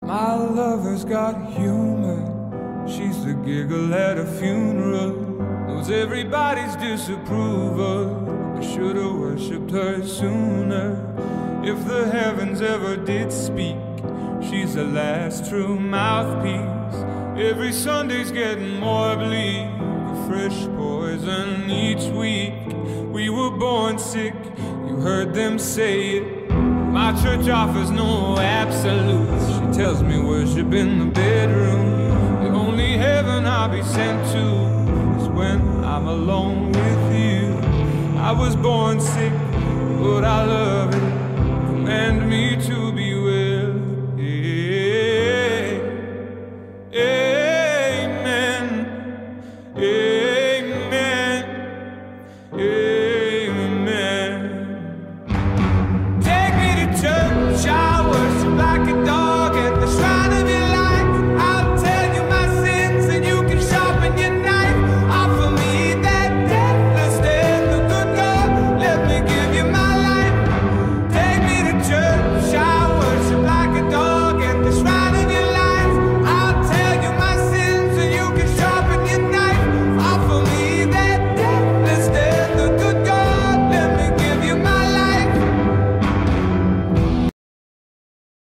My lover's got humor. She's the giggle at a funeral. Knows everybody's disapproval. I should've worshipped her sooner. If the heavens ever did speak, she's the last true mouthpiece. Every Sunday's getting more bleak, a fresh poison each week. We were born sick, you heard them say it. My church offers no absolutes. She tells me worship in the bedroom. The only heaven I'll be sent to is when I'm alone with you. I was born sick, but I love it. Command me to